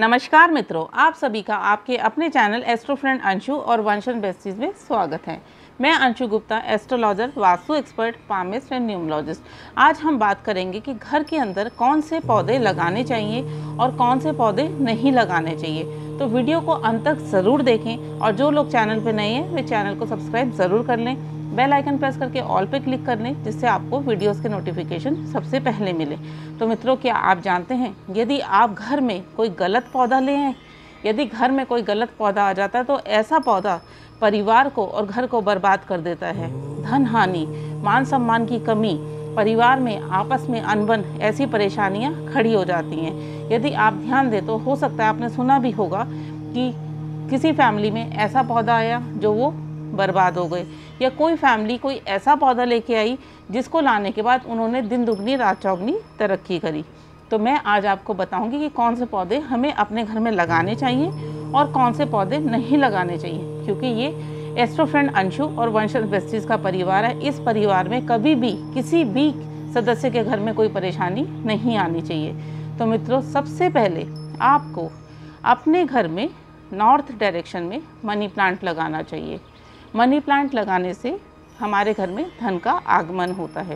नमस्कार मित्रों, आप सभी का आपके अपने चैनल एस्ट्रो फ्रेंड अंशु और वंशन बेस्टीज में स्वागत है। मैं Anshu Gupta, astrologer, vastu expert, palmist and numerologist. आज हम बात करेंगे कि घर के अंदर कौन से पौधे लगाने चाहिए और कौन से पौधे नहीं लगाने चाहिए। तो वीडियो को अंत तक ज़रूर देखें और जो लोग चैनल पर नए हैं वे चैनल को सब्सक्राइब ज़रूर कर लें। बेल आइकन प्रेस करके ऑल पे क्लिक कर लें, जिससे आपको वीडियोस के नोटिफिकेशन सबसे पहले मिले। तो मित्रों, क्या आप जानते हैं यदि आप घर में कोई गलत पौधा ले आए, यदि घर में कोई गलत पौधा आ जाता है तो ऐसा पौधा परिवार को और घर को बर्बाद कर देता है। धन हानि, मान सम्मान की कमी, परिवार में आपस में अनबन, ऐसी परेशानियां खड़ी हो जाती हैं। यदि आप ध्यान दें तो हो सकता है आपने सुना भी होगा कि किसी फैमिली में ऐसा पौधा आया जो वो बर्बाद हो गए, या कोई फैमिली कोई ऐसा पौधा लेके आई जिसको लाने के बाद उन्होंने दिन दुगनी रात चौगनी तरक्की करी। तो मैं आज आपको बताऊंगी कि कौन से पौधे हमें अपने घर में लगाने चाहिए और कौन से पौधे नहीं लगाने चाहिए, क्योंकि ये एस्ट्रो फ्रेंड अंशु और वंशन बेस्टीज का परिवार है। इस परिवार में कभी भी किसी भी सदस्य के घर में कोई परेशानी नहीं आनी चाहिए। तो मित्रों, सबसे पहले आपको अपने घर में नॉर्थ डायरेक्शन में मनी प्लांट लगाना चाहिए। मनी प्लांट लगाने से हमारे घर में धन का आगमन होता है।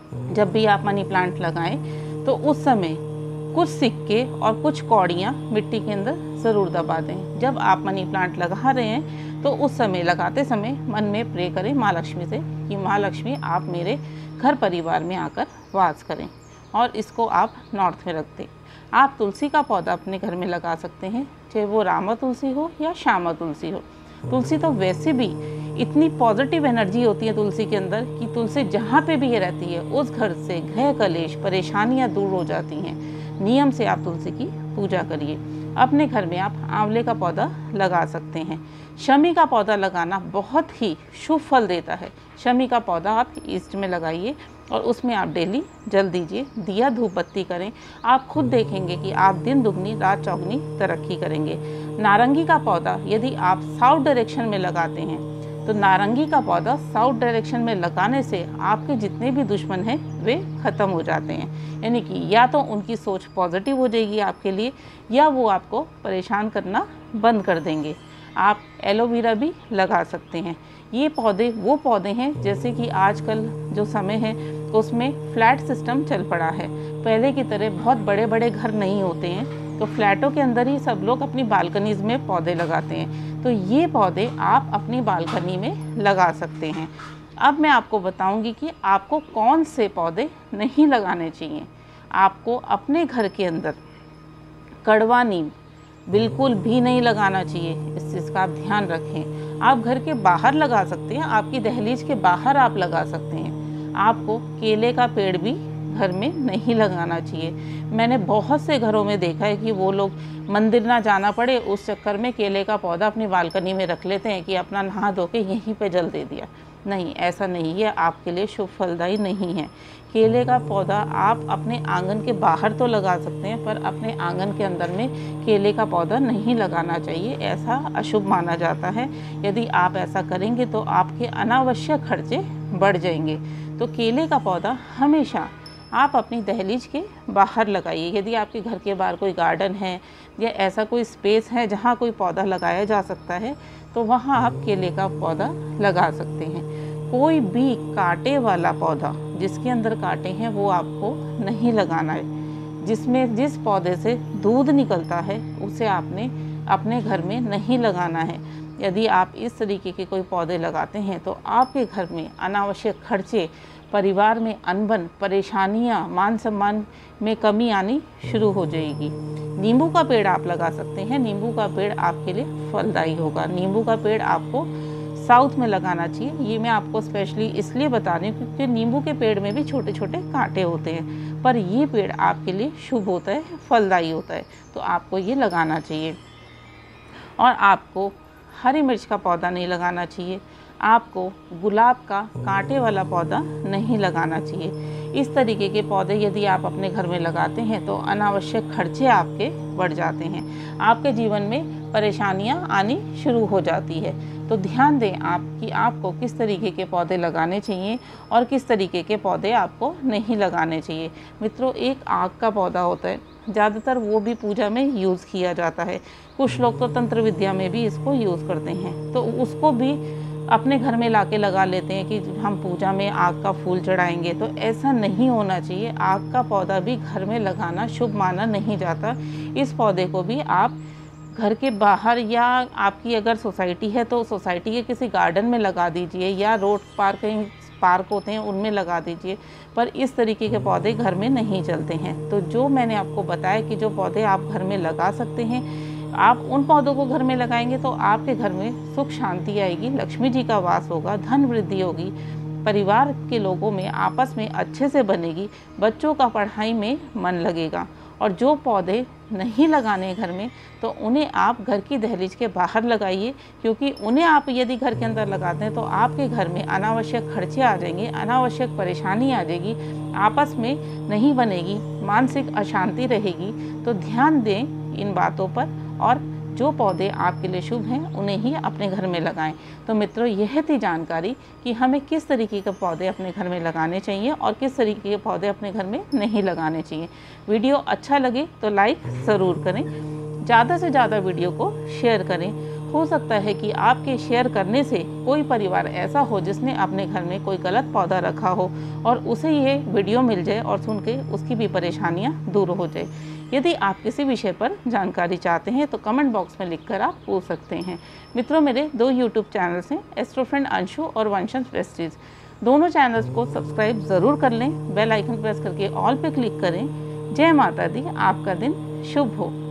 जब भी आप मनी प्लांट लगाएं तो उस समय कुछ सिक्के और कुछ कौड़ियाँ मिट्टी के अंदर ज़रूर दबा दें। जब आप मनी प्लांट लगा रहे हैं तो उस समय, लगाते समय मन में प्रे करें माँ लक्ष्मी से कि माँ लक्ष्मी आप मेरे घर परिवार में आकर वास करें, और इसको आप नॉर्थ में रख दें। आप तुलसी का पौधा अपने घर में लगा सकते हैं, चाहे वो रामा तुलसी हो या श्यामा तुलसी हो। तुलसी तो वैसे भी इतनी पॉजिटिव एनर्जी होती है तुलसी के अंदर कि तुलसी जहाँ पे भी ये रहती है उस घर से ग्रह कलेश, परेशानियाँ दूर हो जाती हैं। नियम से आप तुलसी की पूजा करिए। अपने घर में आप आंवले का पौधा लगा सकते हैं। शमी का पौधा लगाना बहुत ही शुभ फल देता है। शमी का पौधा आप ईस्ट में लगाइए और उसमें आप डेली जल दीजिए, दिया धूप बत्ती करें। आप खुद देखेंगे कि आप दिन दुगनी रात चौगनी तरक्की करेंगे। नारंगी का पौधा यदि आप साउथ डायरेक्शन में लगाते हैं तो नारंगी का पौधा साउथ डायरेक्शन में लगाने से आपके जितने भी दुश्मन हैं वे ख़त्म हो जाते हैं। यानी कि या तो उनकी सोच पॉजिटिव हो जाएगी आपके लिए, या वो आपको परेशान करना बंद कर देंगे। आप एलोवेरा भी लगा सकते हैं। ये पौधे वो पौधे हैं, जैसे कि आजकल जो समय है उसमें फ्लैट सिस्टम चल पड़ा है। पहले की तरह बहुत बड़े बड़े घर नहीं होते हैं, तो फ्लैटों के अंदर ही सब लोग अपनी बालकनीज़ में पौधे लगाते हैं। तो ये पौधे आप अपनी बालकनी में लगा सकते हैं। अब मैं आपको बताऊंगी कि आपको कौन से पौधे नहीं लगाने चाहिए। आपको अपने घर के अंदर कड़वा नीम बिल्कुल भी नहीं लगाना चाहिए, इस चीज़ का आप ध्यान रखें। आप घर के बाहर लगा सकते हैं, आपकी दहलीज के बाहर आप लगा सकते हैं। आपको केले का पेड़ भी घर में नहीं लगाना चाहिए। मैंने बहुत से घरों में देखा है कि वो लोग मंदिर ना जाना पड़े उस चक्कर में केले का पौधा अपनी बालकनी में रख लेते हैं कि अपना नहा धो के यहीं पे जल दे दिया। नहीं, ऐसा नहीं है, आपके लिए शुभ फलदायी नहीं है। केले का पौधा आप अपने आंगन के बाहर तो लगा सकते हैं, पर अपने आंगन के अंदर में केले का पौधा नहीं लगाना चाहिए। ऐसा अशुभ माना जाता है। यदि आप ऐसा करेंगे तो आपके अनावश्यक खर्चे बढ़ जाएंगे। तो केले का पौधा हमेशा आप अपनी दहलीज के बाहर लगाइए। यदि आपके घर के बाहर कोई गार्डन है या ऐसा कोई स्पेस है जहाँ कोई पौधा लगाया जा सकता है, तो वहाँ आप केले का पौधा लगा सकते हैं। कोई भी कांटे वाला पौधा जिसके अंदर कांटे हैं वो आपको नहीं लगाना है। जिस पौधे से दूध निकलता है उसे आपने अपने घर में नहीं लगाना है। यदि आप इस तरीके के कोई पौधे लगाते हैं तो आपके घर में अनावश्यक खर्चे, परिवार में अनबन, परेशानियां, मान सम्मान में कमी आनी शुरू हो जाएगी। नींबू का पेड़ आप लगा सकते हैं। नींबू का पेड़ आपके लिए फलदायी होगा। नींबू का पेड़ आपको साउथ में लगाना चाहिए। ये मैं आपको स्पेशली इसलिए बता रही हूँ क्योंकि नींबू के पेड़ में भी छोटे छोटे कांटे होते हैं, पर ये पेड़ आपके लिए शुभ होता है, फलदायी होता है, तो आपको ये लगाना चाहिए। और आपको हरी मिर्च का पौधा नहीं लगाना चाहिए। आपको गुलाब का कांटे वाला पौधा नहीं लगाना चाहिए। इस तरीके के पौधे यदि आप अपने घर में लगाते हैं तो अनावश्यक खर्चे आपके बढ़ जाते हैं। आपके जीवन में परेशानियां आनी शुरू हो जाती है। तो ध्यान दें आप कि आपको किस तरीके के पौधे लगाने चाहिए और किस तरीके के पौधे आपको नहीं लगाने चाहिए। मित्रों, एक आग का पौधा होता है ज़्यादातर वो भी पूजा में यूज़ किया जाता है। कुछ लोग तो तंत्र विद्या में भी इसको यूज़ करते हैं, तो उसको भी अपने घर में लाके लगा लेते हैं कि हम पूजा में आग का फूल चढ़ाएंगे। तो ऐसा नहीं होना चाहिए। आग का पौधा भी घर में लगाना शुभ माना नहीं जाता। इस पौधे को भी आप घर के बाहर, या आपकी अगर सोसाइटी है तो सोसाइटी के किसी गार्डन में लगा दीजिए, या रोड पार कहीं पार्क होते हैं उनमें लगा दीजिए, पर इस तरीके के पौधे घर में नहीं चलते हैं। तो जो मैंने आपको बताया कि जो पौधे आप घर में लगा सकते हैं, आप उन पौधों को घर में लगाएंगे तो आपके घर में सुख शांति आएगी, लक्ष्मी जी का वास होगा, धन वृद्धि होगी, परिवार के लोगों में आपस में अच्छे से बनेगी, बच्चों का पढ़ाई में मन लगेगा। और जो पौधे नहीं लगाने घर में, तो उन्हें आप घर की दहलीज के बाहर लगाइए, क्योंकि उन्हें आप यदि घर के अंदर लगाते हैं तो आपके घर में अनावश्यक खर्चे आ जाएंगे, अनावश्यक परेशानी आ जाएगी, आपस में नहीं बनेगी, मानसिक अशांति रहेगी। तो ध्यान दें इन बातों पर, और जो पौधे आपके लिए शुभ हैं उन्हें ही अपने घर में लगाएं। तो मित्रों, यह थी जानकारी कि हमें किस तरीके के पौधे अपने घर में लगाने चाहिए और किस तरीके के पौधे अपने घर में नहीं लगाने चाहिए। वीडियो अच्छा लगे तो लाइक ज़रूर करें, ज़्यादा से ज़्यादा वीडियो को शेयर करें। हो सकता है कि आपके शेयर करने से कोई परिवार ऐसा हो जिसने अपने घर में कोई गलत पौधा रखा हो और उसे ये वीडियो मिल जाए और सुन के उसकी भी परेशानियां दूर हो जाए। यदि आप किसी विषय पर जानकारी चाहते हैं तो कमेंट बॉक्स में लिखकर आप पूछ सकते हैं। मित्रों, मेरे 2 यूट्यूब चैनल्स हैं, एस्ट्रो फ्रेंड अंशु और वंशंस प्रेस्टीज। दोनों चैनल्स को सब्सक्राइब ज़रूर कर लें, बेल आइकन प्रेस करके ऑल पे क्लिक करें। जय माता दी, आपका दिन शुभ हो।